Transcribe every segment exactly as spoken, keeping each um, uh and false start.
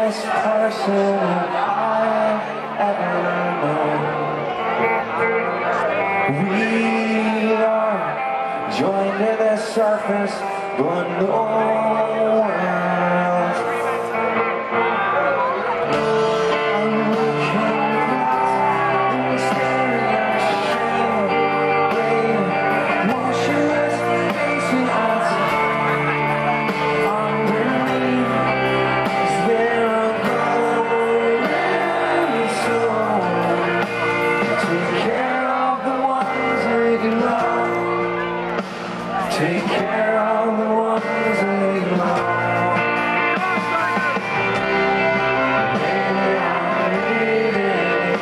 best person I've ever known. We are joined to the surface, but no one else. I'm looking back and staring at shame, brave, motionless facing us. Underneath is there a golden soul? Take care of the ones that you love. Take care of the ones that you love. Baby, I need it.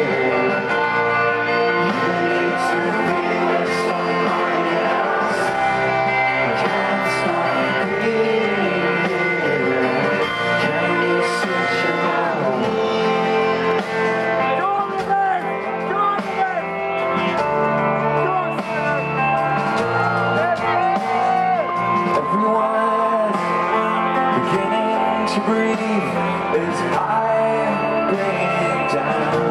You need to be with somebody else. I can't stop being here. Can you switch it out? Everyone beginning to breathe as I bring it down.